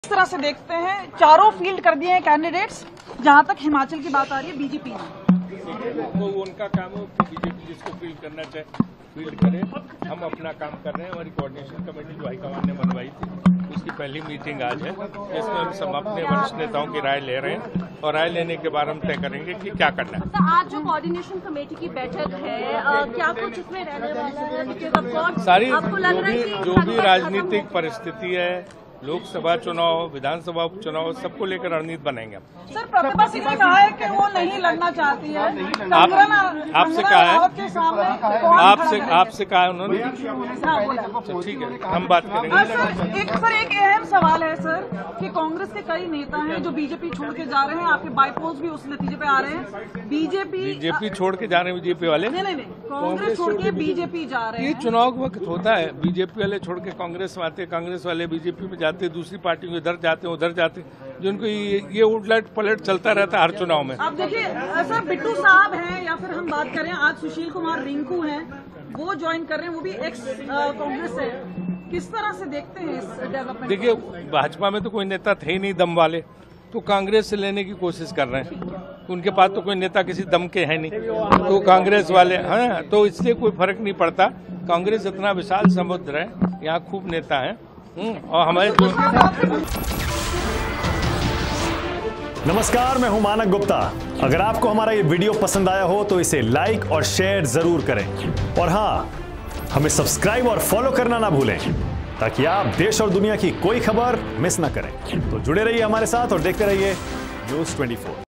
इस तरह से देखते हैं, चारों फील्ड कर दिए हैं कैंडिडेट्स। जहां तक हिमाचल की बात आ रही है बीजेपी में, वो उनका काम है, बीजेपी जिसको फील्ड करना चाहे फील्ड करे। हम अपना काम कर रहे हैं। हमारी कोऑर्डिनेशन कमेटी जो हाईकमान ने बनवाई थी उसकी पहली मीटिंग आज है, जिसमें हम सब अपने वरिष्ठ नेताओं की राय ले रहे हैं और राय लेने के बाद हम तय करेंगे कि क्या करना है। तो आज जो कोऑर्डिनेशन कमेटी की बैठक है, क्या कुछ इसमें रहने वाला है? बिकॉज सारी आपको लग रहा है कि जो भी राजनीतिक परिस्थिति है, लोकसभा चुनाव, विधानसभा उपचुनाव, सबको लेकर रणनीति बनेंगे। सर प्रतिभा सिंह ने कहा है कि वो नहीं लड़ना चाहती है। आपसे कहा है, आपसे कहा है उन्होंने। हाँ, ठीक है, हम बात करेंगे। सर एक अहम सवाल है सर कि कांग्रेस के कई नेता हैं जो बीजेपी छोड़ के जा रहे हैं। आपके बाईपोल्स भी उस नतीजे पे आ रहे हैं। बीजेपी छोड़ के जा रहे हैं बीजेपी वाले? नहीं, कांग्रेस छोड़ के बीजेपी जा रहे हैं। ये चुनाव का वक्त होता है, बीजेपी वाले छोड़ के कांग्रेस में आते, कांग्रेस वाले बीजेपी में जाते, दूसरी पार्टियों इधर जाते हैं उधर जाते, जिनको ये उलट पलट चलता रहता है हर चुनाव में। आप देखिए सर, बिट्टू साहब हैं या फिर हम बात करें आज सुशील कुमार रिंकू हैं, वो ज्वाइन कर रहे हैं, वो भी एक्स कांग्रेस है। किस तरह से देखते हैं इस डेवलपमेंट? देखिए, भाजपा में तो कोई नेता थे ही नहीं दम वाले, तो कांग्रेस से लेने की कोशिश कर रहे हैं। उनके पास तो कोई नेता किसी दम के है नहीं, तो कांग्रेस वाले हैं, तो इससे कोई फर्क नहीं पड़ता। कांग्रेस इतना विशाल समुद्र है, यहाँ खूब नेता है और हमारे नमस्कार, मैं हूं मानक गुप्ता। अगर आपको हमारा ये वीडियो पसंद आया हो तो इसे लाइक और शेयर जरूर करें, और हाँ, हमें सब्सक्राइब और फॉलो करना ना भूलें ताकि आप देश और दुनिया की कोई खबर मिस ना करें। तो जुड़े रहिए हमारे साथ और देखते रहिए न्यूज़ 24।